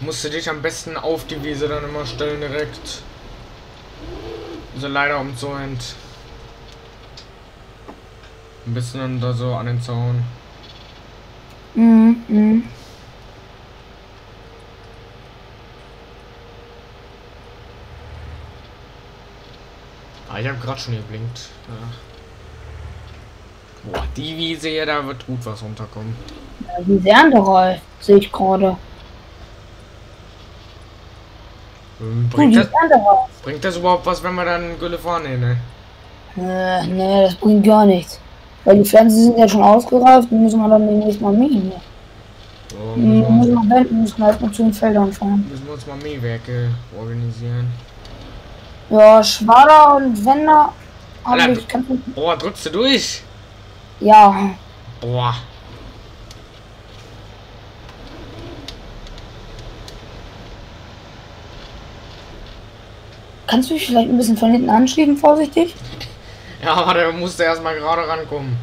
Musst du dich am besten auf die Wiese dann immer stellen direkt. Also leider umzäunt. Ein bisschen da so an den Zaun. Mhm. Ah, ich habe gerade schon geblinkt. Ja. Boah, die Wiese hier, da wird gut was runterkommen. Ja, die Sernderei sehe ich gerade. Bringt das überhaupt was, wenn wir dann Gülle vornehmen, ne? Nee, das bringt gar nichts. Weil die Pflanzen sind ja schon ausgereift, die müssen wir dann demnächst mal mähen. So, Müssen wir erstmal zu den Feldern fahren. müssen wir uns mal Mähwerke organisieren. Ja, Schwader und Wender habe ich. Boah, drückst du durch? Ja. Boah. Kannst du mich vielleicht ein bisschen von hinten anschieben, vorsichtig? Ja, aber der musste erstmal gerade rankommen.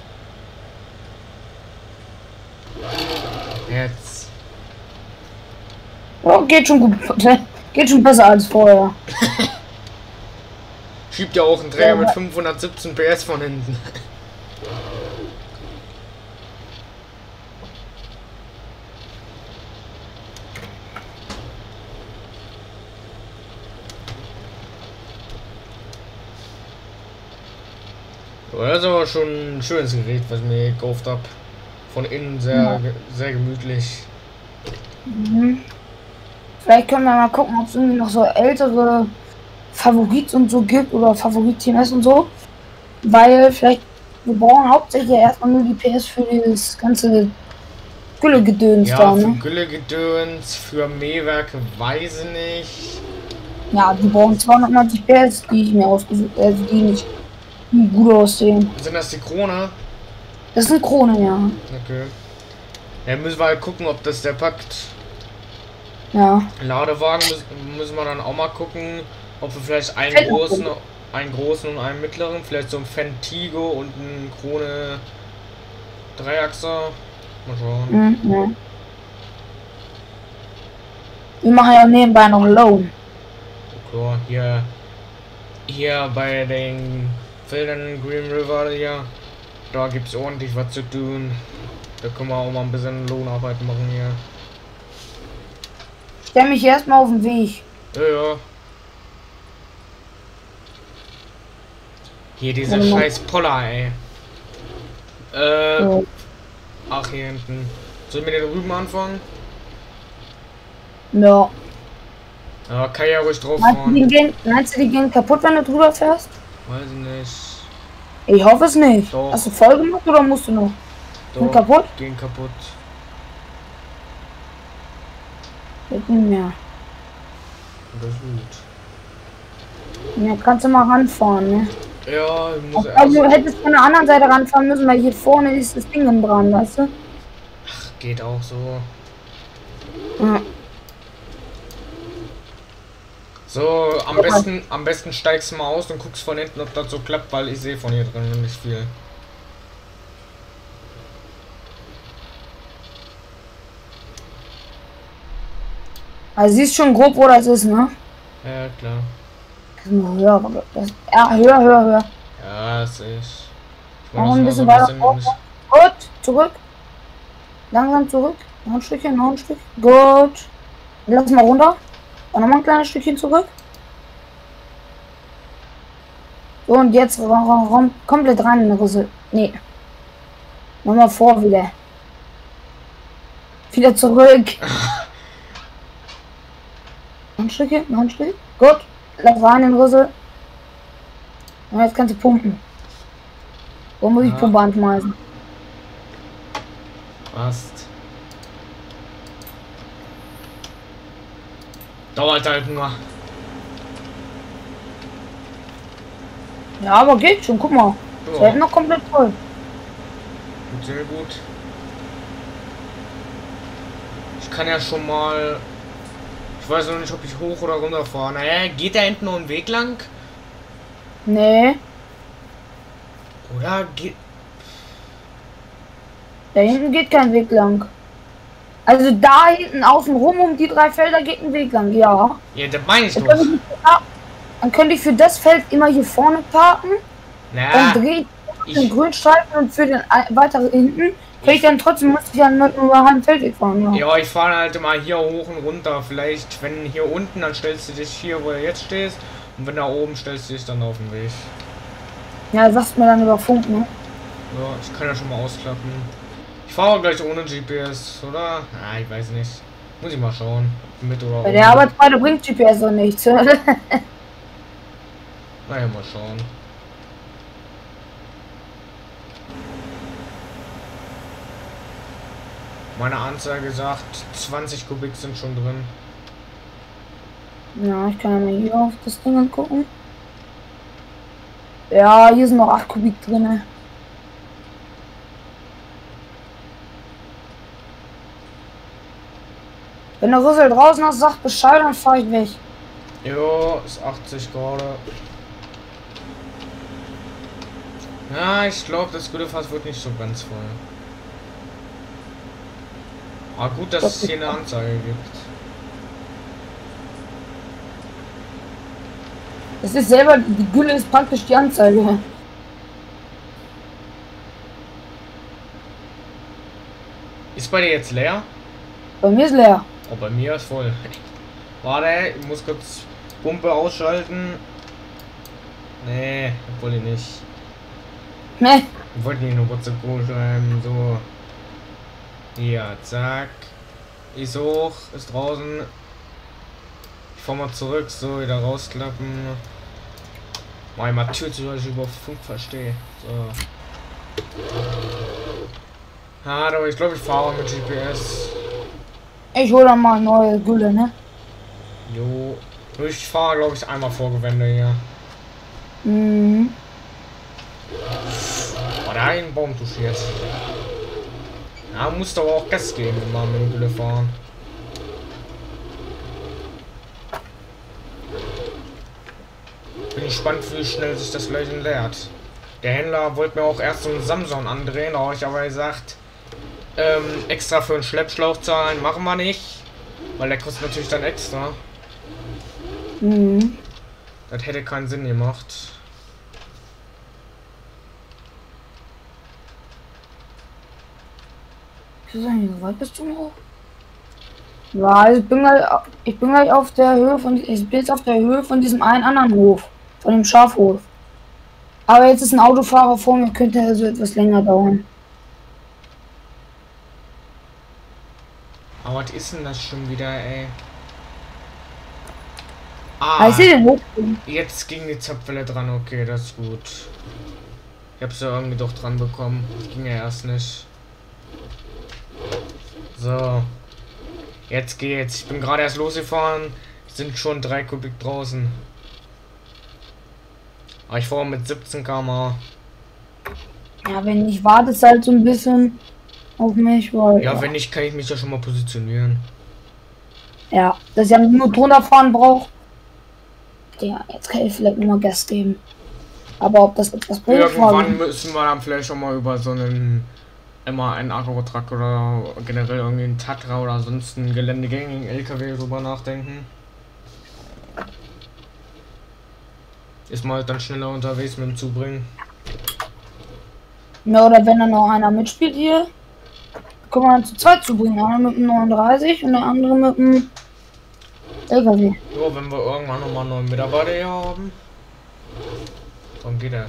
Jetzt. Ja, geht schon gut. Geht schon besser als vorher. Schiebt ja auch einen Träger mit 517 PS von hinten. Das ist aber schon ein schönes Gerät, was ich mir gekauft habe. Von innen sehr gemütlich. Mhm. Vielleicht können wir mal gucken, ob es irgendwie noch so ältere Favorits und so gibt oder Favorit-TMS und so. Weil vielleicht, wir brauchen hauptsächlich ja erstmal nur die PS für das ganze Güllegedöns ja, da, für ne? Güllegedöns, für Mähwerke weiß ich nicht. Ja, die brauchen 290 PS, die ich mir ausgesucht, also die nicht gut aussehen. Sind das die Krone? Das ist eine Krone, ja. Okay. Ja, müssen wir halt gucken, ob das der packt. Ja. Ladewagen müssen wir dann auch mal gucken, ob wir vielleicht einen großen und einen mittleren, vielleicht so ein Fentigo und einen Krone Dreiachser. Mal schauen. Ja. Wir machen ja nebenbei noch Loan. Okay, hier bei den Feldern Green River hier, da gibt es ordentlich was zu tun. Da können wir auch mal ein bisschen Lohnarbeit machen hier. Stell mich erstmal auf den Weg. Ja. Hier diese scheiß Poller, ey. Ach, hier hinten. Sollen wir mit den Rüben anfangen? Ja. Ja, kann ja ruhig drauf fahren. Meinst du, die gehen kaputt, wenn du drüber fährst? Weiß ich nicht. Ich hoffe es nicht. Doch. Hast du voll gemacht oder musst du noch? Doch, kaputt? Gehen kaputt. Geht nicht mehr. Das ist gut. Ja, kannst du mal ranfahren, ne? Ja, ich muss Also du hättest von der anderen Seite ranfahren müssen, weil hier vorne ist das Ding im Brand, weißt du? Ach, geht auch so. Ja. So, am besten steigst du mal aus und guckst von hinten, ob das so klappt, weil ich sehe von hier drin nicht viel. Also siehst schon grob, wo das ist, ne? Ja, klar. Das ist nur höher, aber das, ja, höher. Ja, das ist. Ich Noch ein bisschen weiter vor. Gut, zurück. Langsam zurück. Noch ein Stückchen. Gut. Lass mal runter. Dann nochmal ein kleines Stückchen zurück. So, und jetzt komplett rein in die Rüssel. Nee. Nochmal vor wieder. Wieder zurück. Noch ein Stück. Gut. Lass rein in den Rüssel. Und jetzt kannst du pumpen. Wo muss ich Pumpe anschmeißen? Passt. Dauert halt nur. Ja, aber geht schon, guck mal. Das hält noch komplett voll. Sehr gut. Ich kann ja schon mal. Ich weiß noch nicht, ob ich hoch oder runter fahre. Naja, geht da hinten noch ein Weg lang? Nee. Oder geht. Da hinten geht kein Weg lang. Also da hinten außen rum um die 3 Felder geht ein Weg lang, ja. Ja, das meine ich doch. Dann könnte ich für das Feld immer hier vorne parken. Na, Dann drehe ich den Grünstreifen und für den weiteren hinten kann ich dann trotzdem, muss ich dann mit einem halben Feldweg fahren. Ja. ja, ich fahre halt immer hier hoch und runter. Vielleicht, wenn hier unten, dann stellst du dich hier, wo du jetzt stehst. Und wenn da oben, stellst du dich dann auf den Weg. Ja, sagst mir dann über Funk, ne? Ja, ich kann ja schon mal ausklappen. Ich fahre gleich ohne GPS, oder? Ah, ich weiß nicht. Muss ich mal schauen. Mit oder Bei der Arbeitsweise bringt GPS doch nichts. Naja, mal schauen. Meine Anzeige sagt, 20 Kubik sind schon drin. Ja, ich kann ja mal hier auf das Ding angucken. Ja, hier sind noch 8 Kubik drin. Wenn der Rüssel draußen ist, sagt Bescheid, dann fahre ich weg. Jo, ist 80 Grad. Ja, ich glaube, das Güllefass wird nicht so ganz voll. Aber gut, dass es hier eine Anzeige gibt. Es ist selber, die Gülle ist praktisch die Anzeige. Ist bei dir jetzt leer? Bei mir ist leer. Oh, bei mir ist voll. Warte, ich muss kurz Pumpe ausschalten. Nee, wollte ich nicht. Ne? Ich wollte nicht nur kurz schreiben. So. Hier, zack. Ist hoch, ist draußen. Ich fahr mal zurück, so wieder rausklappen. Mal mal Tür zu, dass ich über Funk verstehe. So. Ja, aber ich glaube, ich fahre mit GPS. Ich hole dann mal neue Gülle, ne? Jo. Ich fahre, glaube ich, einmal vor Gewände hier. Mhm. Oh, da ein Baum touchiert. Ja, musst aber auch Gas geben, immer mit dem Gülle fahren. Bin gespannt, wie schnell sich das gleich entleert. Der Händler wollte mir auch erst so einen Samson andrehen, da habe ich aber gesagt, extra für einen Schleppschlauch zahlen machen wir nicht, weil der kostet natürlich dann extra. Mhm. Das hätte keinen Sinn gemacht. Wie weit bist du noch? Ja, ich bin gleich auf der Höhe von, ich bin jetzt auf der Höhe von diesem einen anderen Hof, von dem Schafhof. Aber jetzt ist ein Autofahrer vor mir, könnte also etwas länger dauern. Aber was ist denn das schon wieder, ey? Ich sehe den Hof. Jetzt ging die Zapfwelle dran, okay, das ist gut. Ich hab's ja irgendwie doch dran bekommen. Das ging ja erst nicht. So. Jetzt geht's. Ich bin gerade erst losgefahren. Sind schon 3 Kubik draußen. Aber ich fahre mit 17 km/h. Ja, wenn ich warte, es halt so ein bisschen auf mich, weil. Ja, wenn nicht, kann ich mich ja schon mal positionieren. Ja, dass ich ja nur drunter fahren braucht. Ja, jetzt kann ich vielleicht nur Gas geben. Aber ob das etwas bringt, irgendwann müssen wir dann vielleicht schon mal über so einen immer einen Agro-Truck oder generell irgendwie einen Tatra oder sonst einen geländegängigen LKW drüber nachdenken. Ist mal dann schneller unterwegs mit dem Zubringen. Ja, oder wenn dann noch einer mitspielt hier, können wir dann zu zweit zubringen. Einer mit dem 39 und der andere mit dem LKW. So, wenn wir irgendwann nochmal einen neuen Mitarbeiter hier haben, dann geht das.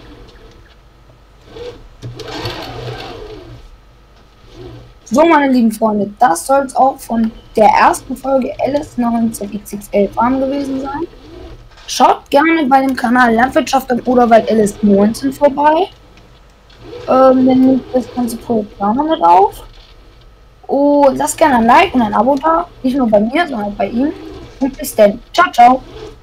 So, meine lieben Freunde, das soll es auch von der ersten Folge LS19XXL Farm gewesen sein. Schaut gerne bei dem Kanal Landwirtschaft am Oderwald LS19 vorbei. Dann nimmt das ganze Projekt da noch mit auf. Und lasst gerne ein Like und ein Abo da. Nicht nur bei mir, sondern auch bei ihm. Und bis dann. Ciao, ciao.